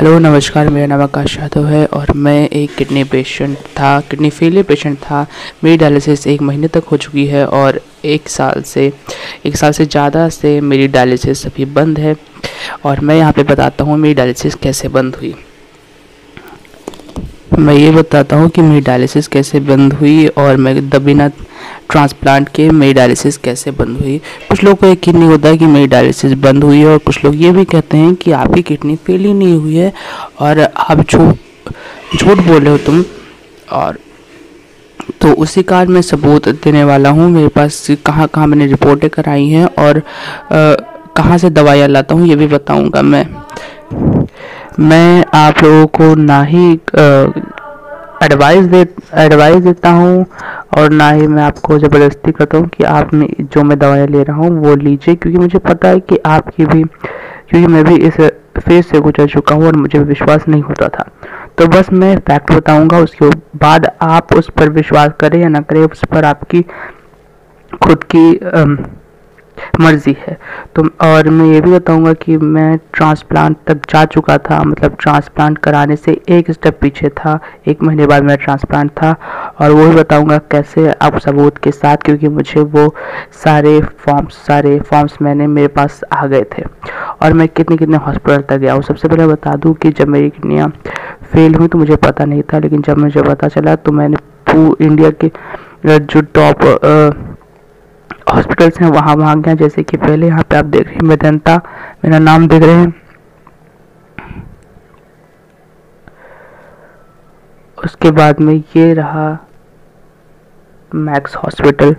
Hello नमस्कार, मेरा नाम आकाश यादव है और मैं एक किडनी फेलियर पेशेंट था। मेरी डायलिसिस 1 महीने तक हो चुकी है और एक साल से ज़्यादा से मेरी डायलिसिस अभी बंद है। और मैं यहाँ पे बताता हूँ मेरी डायलिसिस कैसे बंद हुई। मैं ये बताता हूँ कि मेरी डायलिसिस कैसे बंद हुई और मैं बिना ट्रांसप्लांट के मेरी डायलिसिस कैसे बंद हुई। कुछ लोगों को यकीन नहीं होता कि मेरी डायलिसिस बंद हुई है और कुछ लोग ये भी कहते हैं कि आपकी किडनी फेल ही नहीं हुई है और आप झूठ बोल रहे हो तुम। और तो उसी कारण मैं सबूत देने वाला हूँ। मेरे पास कहाँ कहाँ मैंने रिपोर्टें कराई हैं और कहाँ से दवाइयाँ लाता हूँ ये भी बताऊँगा। मैं आप लोगों को ना ही एडवाइस देता हूँ और ना ही मैं आपको ज़बरदस्ती करता हूँ कि आप जो मैं दवाइयाँ ले रहा हूँ वो लीजिए, क्योंकि मुझे पता है कि क्योंकि मैं भी इस फेज से गुजर चुका हूँ और मुझे विश्वास नहीं होता था। तो बस मैं फैक्ट बताऊँगा, उसके बाद आप उस पर विश्वास करें या ना करें उस पर आपकी खुद की मर्जी है। तो और मैं ये भी बताऊंगा कि मैं ट्रांसप्लांट तक जा चुका था, मतलब ट्रांसप्लांट कराने से एक स्टेप पीछे था। 1 महीने बाद मेरा ट्रांसप्लांट था और वो भी बताऊंगा कैसे, आप सबूत के साथ, क्योंकि मुझे वो सारे फॉर्म्स मेरे पास आ गए थे और मैं कितने हॉस्पिटल तक गया हूँ। सबसे पहले बता दूँ कि जब मेरी किडनियाँ फेल हुई तो मुझे पता नहीं था, लेकिन जब मुझे पता चला तो मैंने पूरे इंडिया के जो टॉप हॉस्पिटल्स हैं वहाँ गया। जैसे कि पहले यहाँ पे आप देख रहे हैं मेदांता, मेरा नाम देख रहे हैं। उसके बाद में ये रहा मैक्स हॉस्पिटल,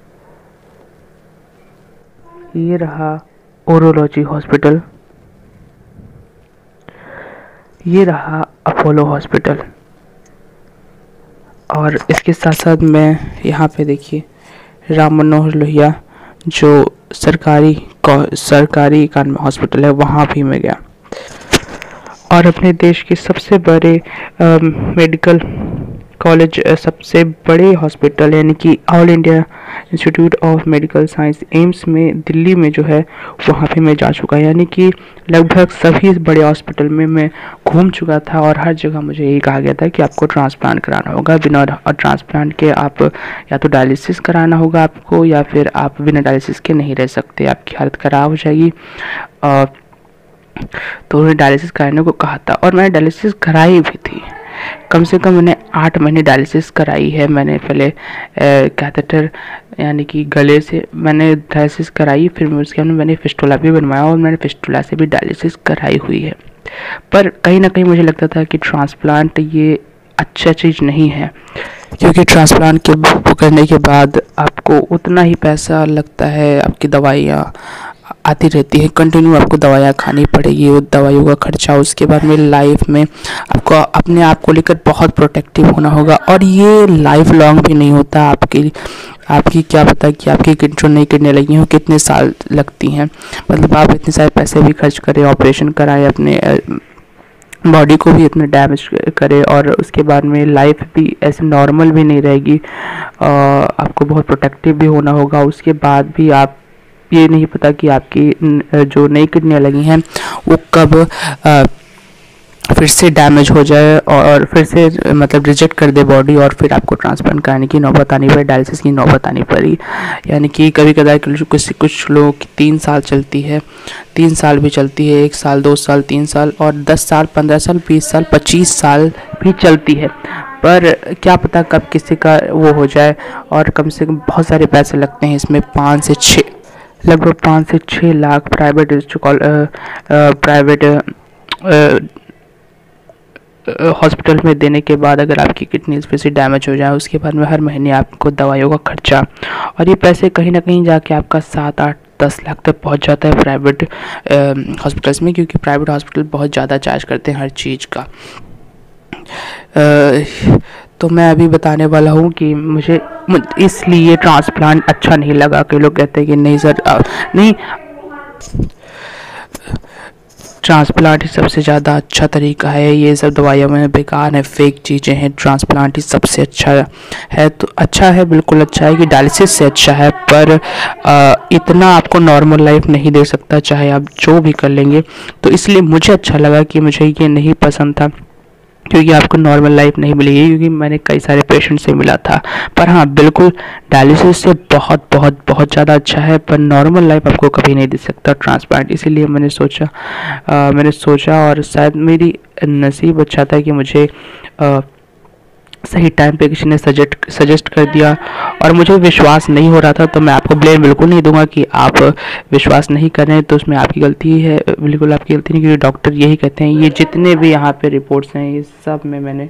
ये रहा ओरोलॉजी हॉस्पिटल, ये रहा अपोलो हॉस्पिटल। और इसके साथ साथ मैं यहाँ पे देखिए राम मनोहर लोहिया जो सरकारी इकानवे हॉस्पिटल है, वहाँ भी मैं गया। और अपने देश के सबसे बड़े मेडिकल कॉलेज, सबसे बड़े हॉस्पिटल यानी कि all India institute of medical science AIIMS में दिल्ली में जो है वहाँ पे मैं जा चुका, यानी कि लगभग सभी बड़े हॉस्पिटल में मैं घूम चुका था। और हर जगह मुझे यही कहा गया था कि आपको ट्रांसप्लांट कराना होगा, बिना ट्रांसप्लांट के आप या तो डायलिसिस कराना होगा आपको, या फिर आप बिना डायलिसिस के नहीं रह सकते, आपकी हालत ख़राब हो जाएगी। तो उन्हें डायलिसिस कराने को कहा था और मैंने डायलिसिस कराई भी थी। कम से कम मैंने 8 महीने डायलिसिस कराई है। मैंने पहले कैथेटर यानी कि गले से मैंने डायलिसिस कराई, फिर उसके बाद मैंने फिस्टुला भी बनवाया और मैंने फिस्टुला से भी डायलिसिस कराई हुई है। पर कहीं ना कहीं मुझे लगता था कि ट्रांसप्लांट ये अच्छा चीज़ नहीं है, क्योंकि ट्रांसप्लांट करने के बाद आपको उतना ही पैसा लगता है, आपकी दवाइयाँ आती रहती है, कंटिन्यू आपको दवाइयाँ खानी पड़ेगी, वो दवाइयों का खर्चा। उसके बाद में लाइफ में आपको अपने आप को लेकर बहुत प्रोटेक्टिव होना होगा और ये लाइफ लॉन्ग भी नहीं होता। आपकी क्या पता कि आपकी जो नई किडनी लगी हो कितने साल लगती हैं, मतलब आप इतने सारे पैसे भी खर्च करें, ऑपरेशन कराएं, अपने बॉडी को भी इतना डैमेज करे और उसके बाद में लाइफ भी ऐसे नॉर्मल भी नहीं रहेगी। आपको बहुत प्रोटेक्टिव भी होना होगा। उसके बाद भी आप ये नहीं पता कि आपकी जो नई किडनियाँ लगी हैं वो कब फिर से डैमेज हो जाए और फिर से मतलब रिजेक्ट कर दे बॉडी और फिर आपको ट्रांसप्लांट कराने की नौबत आनी पड़ी, डायलिसिस की नौबत आनी पड़ी। यानी कि कभी कभार कुछ लोगों की 3 साल चलती है, 3 साल भी चलती है, 1 साल, 2 साल, 3 साल और 10 साल, 15 साल, 20 साल, 25 साल भी चलती है। पर क्या पता कब किसी का वो हो जाए। और कम से कम बहुत सारे पैसे लगते हैं इसमें, लगभग 5 से 6 लाख प्राइवेट हॉस्पिटल में देने के बाद अगर आपकी किडनी फिर से डैमेज हो जाए, उसके बाद में हर महीने आपको दवाइयों का खर्चा, और ये पैसे कहीं ना कहीं जाके आपका 7, 8, 10 लाख तक पहुंच जाता है प्राइवेट हॉस्पिटल्स में, क्योंकि प्राइवेट हॉस्पिटल बहुत ज़्यादा चार्ज करते हैं हर चीज़ का। तो मैं अभी बताने वाला हूँ कि मुझे इसलिए ट्रांसप्लांट अच्छा नहीं लगा। कई लोग कहते हैं कि नहीं सर, नहीं, ट्रांसप्लांट ही सबसे ज़्यादा अच्छा तरीका है। ये सब दवाइयाँ में बेकार है, फेक चीज़ें हैं। ट्रांसप्लांट ही सबसे अच्छा है। तो अच्छा है, बिल्कुल अच्छा है कि डायलिसिस से अच्छा है, पर इतना आपको नॉर्मल लाइफ नहीं दे सकता चाहे आप जो भी कर लेंगे। तो इसलिए मुझे अच्छा लगा कि मुझे ये नहीं पसंद था, क्योंकि आपको नॉर्मल लाइफ नहीं मिलेगी, क्योंकि मैंने कई सारे पेशेंट से मिला था। पर हाँ, बिल्कुल डायलिसिस से बहुत बहुत बहुत ज़्यादा अच्छा है, पर नॉर्मल लाइफ आपको कभी नहीं दे सकता ट्रांसप्लांट। इसीलिए मैंने सोचा और शायद मेरी नसीब अच्छा था कि मुझे सही टाइम पे किसी ने सजेस्ट कर दिया, और मुझे विश्वास नहीं हो रहा था। तो मैं आपको ब्लेम बिल्कुल नहीं दूंगा कि आप विश्वास नहीं कर रहे हैं, तो उसमें आपकी गलती है, बिल्कुल आपकी गलती नहीं, क्योंकि डॉक्टर यही कहते हैं। ये जितने भी यहाँ पे रिपोर्ट्स हैं, ये सब में मैंने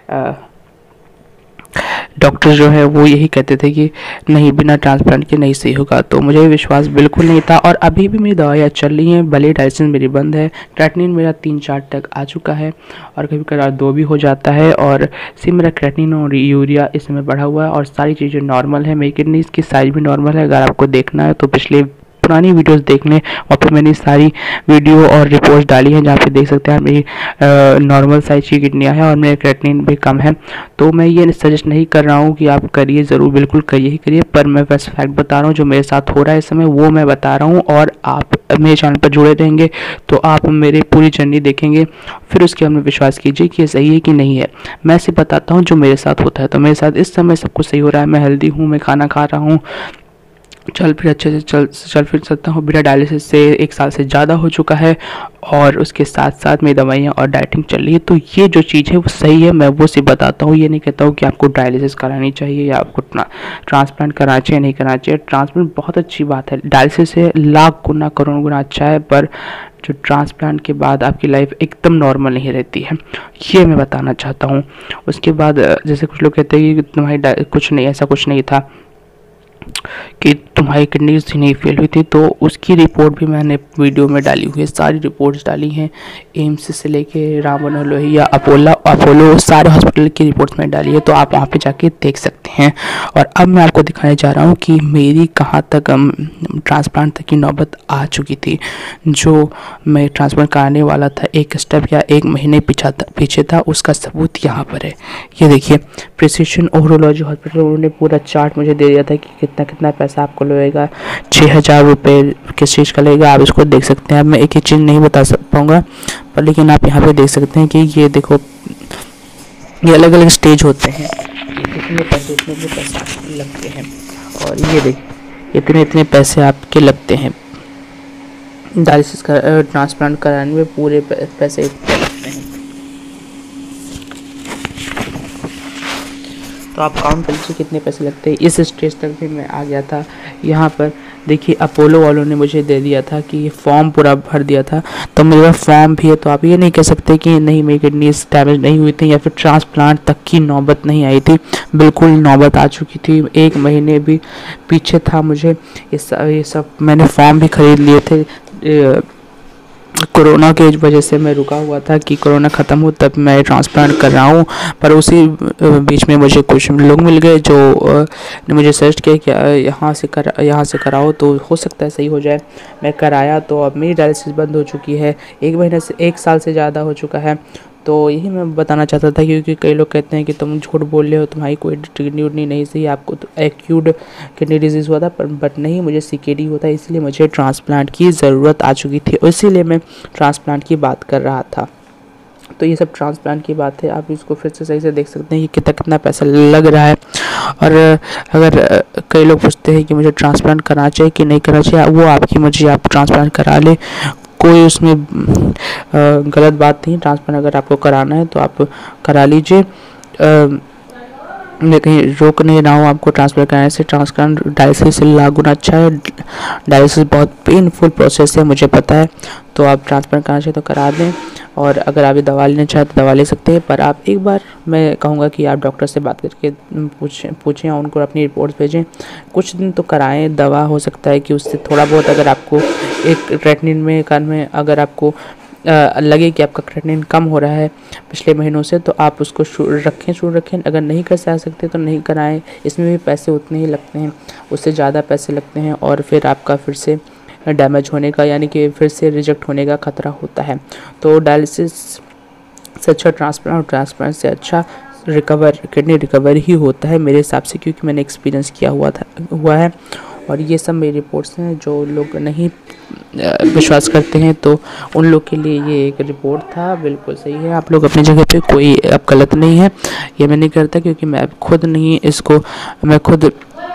डॉक्टर जो है वो यही कहते थे कि नहीं, बिना ट्रांसप्लांट के नहीं सही होगा। तो मुझे विश्वास बिल्कुल नहीं था, और अभी भी मेरी दवाइयाँ चल रही हैं, भले डायलिसिस मेरी बंद है। क्रेटिनिन मेरा 3-4 तक आ चुका है, और कभी कभार 2 भी हो जाता है, और सिर्फ मेरा क्रेटिनिन और यूरिया इसमें बढ़ा हुआ है, और सारी चीज़ें नॉर्मल है। मेरी किडनी की साइज भी नॉर्मल है। अगर आपको देखना है तो पिछले पुरानी वीडियोस देख लें, वहाँ पे मैंने सारी वीडियो और रिपोर्ट्स डाली हैं, जहाँ पे देख सकते हैं मेरी नॉर्मल साइज की किडनियाँ हैं, और मेरा क्रेटिनिन भी कम है। तो मैं ये सजेस्ट नहीं कर रहा हूँ कि आप करिए, ज़रूर बिल्कुल करिए ही करिए, पर मैं बस फैक्ट बता रहा हूँ जो मेरे साथ हो रहा है इस समय, वो मैं बता रहा हूँ। और आप मेरे चैनल पर जुड़े रहेंगे तो आप मेरी पूरी जर्नी देखेंगे, फिर उसके बाद में विश्वास कीजिए कि ये सही है कि नहीं है। मैं सिर्फ बताता हूँ जो मेरे साथ होता है। तो मेरे साथ इस समय सब कुछ सही हो रहा है, मैं हेल्दी हूँ, मैं खाना खा रहा हूँ, चल फिर अच्छे से चल फिर सकता हूँ। बिना डायलिसिस से 1 साल से ज़्यादा हो चुका है, और उसके साथ साथ मेरी दवाइयाँ और डाइटिंग चल रही है। तो ये जो चीज़ है वो सही है, मैं वो सिर्फ बताता हूँ। ये नहीं कहता हूँ कि आपको डायलिसिस करानी चाहिए या आपको ट्रांसप्लांट कराना चाहिए नहीं कराना चाहिए। ट्रांसप्लांट बहुत अच्छी बात है, डायलिसिस से लाख गुना करोड़ गुना अच्छा है, पर जो ट्रांसप्लांट के बाद आपकी लाइफ एकदम नॉर्मल नहीं रहती है, ये मैं बताना चाहता हूँ। उसके बाद जैसे कुछ लोग कहते हैं कि तुम्हारी कुछ नहीं, ऐसा कुछ नहीं था कि तुम्हारी किडनीज नहीं फेल हुई थी, तो उसकी रिपोर्ट भी मैंने वीडियो में डाली हुई है। सारी रिपोर्ट्स डाली हैं, एम्स से लेके राम मनोहर लोहिया, अपोलो सारे हॉस्पिटल की रिपोर्ट्स मैंने डाली है, तो आप वहाँ पे जाके देख सकते हैं। और अब मैं आपको दिखाने जा रहा हूँ कि मेरी कहाँ तक ट्रांसप्लांट तक की नौबत आ चुकी थी। जो मैं ट्रांसप्लांट कराने वाला था 1 स्टेप या 1 महीने पीछे था, उसका सबूत यहाँ पर है। ये देखिए, प्रिसीजन ऊरोलॉजी हॉस्पिटल, उन्होंने पूरा चार्ट मुझे दे दिया था कि कितना पैसा आपको लगेगा। 6,000 रुपये किस चीज़ का लगेगा, आप इसको देख सकते हैं। अब मैं एक चीज़ नहीं बता पाऊँगा, पर लेकिन आप यहाँ पे देख सकते हैं कि ये देखो, ये अलग अलग स्टेज होते हैं, इतने पैसे लगते हैं, और ये देखिए इतने पैसे आपके लगते हैं। डायलिसिस का ट्रांसप्लांट कराने में पूरे पैसे लगते हैं। तो आप काउंट कर लीजिए कितने पैसे लगते हैं। इस स्टेज तक भी मैं आ गया था। यहाँ पर देखिए, अपोलो वालों ने मुझे दे दिया था कि ये फॉर्म पूरा भर दिया था, तो मेरा फॉर्म भी है। तो आप ये नहीं कह सकते कि नहीं, मेरी किडनीज डैमेज नहीं हुई थी या फिर ट्रांसप्लांट तक की नौबत नहीं आई थी। बिल्कुल नौबत आ चुकी थी, 1 महीने भी पीछे था मुझे। ये सब मैंने फॉर्म भी खरीद लिए थे। कोरोना के वजह से मैं रुका हुआ था कि कोरोना ख़त्म हो तब मैं ट्रांसप्लांट कर रहा हूँ, पर उसी बीच में मुझे कुछ लोग मिल गए जो ने मुझे सजेस्ट किया कि यहाँ से कराओ तो हो सकता है सही हो जाए। मैं कराया, तो अब मेरी डायलिसिस बंद हो चुकी है। 1 महीने से 1 साल से ज़्यादा हो चुका है। तो यही मैं बताना चाहता था, क्योंकि कई लोग कहते हैं कि तुम झूठ बोल रहे हो, तुम्हारी कोई किडनी उडनी नहीं सही, आपको तो एक्यूट किडनी डिजीज़ हुआ था, बट नहीं, मुझे सीकेडी होता है, इसलिए मुझे ट्रांसप्लांट की ज़रूरत आ चुकी थी, इसीलिए मैं ट्रांसप्लांट की बात कर रहा था। तो ये सब ट्रांसप्लांट की बात है। आप इसको फिर से सही से देख सकते हैं कि कितना पैसा लग रहा है। और अगर कई लोग पूछते हैं कि मुझे ट्रांसप्लांट कराना चाहिए कि नहीं कराना चाहिए, वो आपकी मर्जी, आप ट्रांसप्लांट करा ले, कोई उसमें गलत बात नहीं। ट्रांसप्लांट अगर आपको कराना है तो आप करा लीजिए। मैं कहीं रोक नहीं रहा हूँ आपको ट्रांसप्लांट कराने से। ट्रांसप्लांट डायलिसिस से लाख गुना अच्छा है। डायलिसिस बहुत पेनफुल प्रोसेस है, मुझे पता है। तो आप ट्रांसप्लांट कराना चाहिए तो करा दें, और अगर आप दवा लेना चाहें तो दवा ले सकते हैं। पर आप एक बार, मैं कहूँगा कि आप डॉक्टर से बात करके पूछें और उनको अपनी रिपोर्ट्स भेजें। कुछ दिन तो कराएं दवा, हो सकता है कि उससे थोड़ा बहुत, अगर आपको एक क्रेटिनिन में अगर आपको लगे कि आपका क्रेटिनिन कम हो रहा है पिछले महीनों से, तो आप उसको शुरू रखें। अगर नहीं कर सकते तो नहीं कराएं। इसमें भी पैसे उतने ही लगते हैं, उससे ज़्यादा पैसे लगते हैं, और फिर आपका फिर से डैमेज होने का यानी कि फिर से रिजेक्ट होने का खतरा होता है। तो डायलिसिस से अच्छा ट्रांसप्लांट और ट्रांसप्लांट से अच्छा किडनी रिकवर ही होता है मेरे हिसाब से, क्योंकि मैंने एक्सपीरियंस किया हुआ है। और ये सब मेरी रिपोर्ट्स हैं। जो लोग नहीं विश्वास करते हैं तो उन लोग के लिए ये एक रिपोर्ट था। बिल्कुल सही है, आप लोग अपनी जगह पे, कोई अब गलत नहीं है। ये मैं नहीं करता क्योंकि मैं खुद नहीं इसको, मैं खुद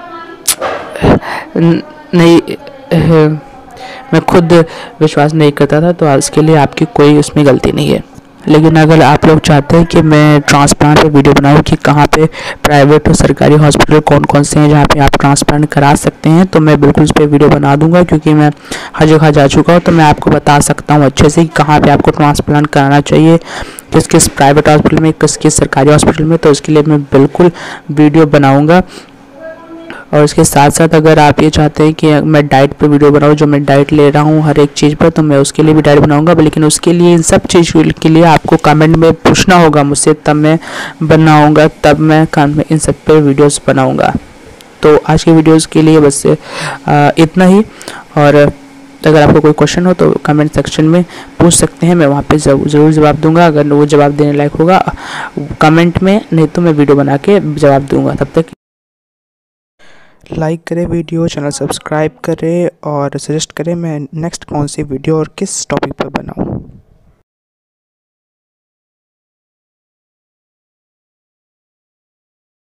नहीं मैं खुद विश्वास नहीं करता था, तो आज के लिए आपकी कोई उसमें गलती नहीं है। लेकिन अगर आप लोग चाहते हैं कि मैं ट्रांसप्लांट पे वीडियो बनाऊं कि कहाँ पे प्राइवेट और सरकारी हॉस्पिटल कौन कौन से हैं जहाँ पे आप ट्रांसप्लांट करा सकते हैं, तो मैं बिल्कुल उस पर वीडियो बना दूंगा, क्योंकि मैं हर जगह जा चुका हूँ। तो मैं आपको बता सकता हूँ अच्छे से कि कहाँ पे आपको ट्रांसप्लांट कराना चाहिए, किस किस प्राइवेट हॉस्पिटल में, किस किस सरकारी हॉस्पिटल में। तो उसके लिए मैं बिल्कुल वीडियो बनाऊँगा। और इसके साथ साथ अगर आप ये चाहते हैं कि मैं डाइट पे वीडियो बनाऊँ, जो मैं डाइट ले रहा हूँ हर एक चीज़ पर, तो मैं उसके लिए भी डाइट बनाऊँगा। लेकिन उसके लिए इन सब चीज़ के लिए आपको कमेंट में पूछना होगा मुझसे, तब मैं बनाऊँगा, तब मैं इन सब पे वीडियोस बनाऊँगा। तो आज के वीडियोस के लिए बस इतना ही। और अगर आपको कोई क्वेश्चन हो तो कमेंट सेक्शन में पूछ सकते हैं, मैं वहाँ पे ज़रूर जवाब दूंगा। अगर वो जवाब देने लायक होगा कमेंट में, नहीं तो मैं वीडियो बना के जवाब दूंगा। तब तक लाइक करें वीडियो, चैनल सब्सक्राइब करें और सजेस्ट करें मैं नेक्स्ट कौन सी वीडियो और किस टॉपिक पर बनाऊं।